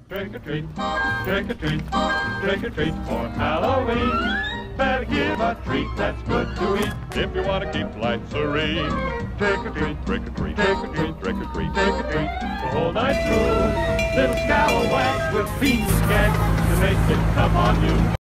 Trick or treat, trick or treat, trick or treat for Halloween. Better give a treat that's good to eat if you want to keep life serene. Trick or treat, trick or treat, trick or treat, trick or treat, trick or treat the whole night through. Little scalawags with beans and gags to make it come on you.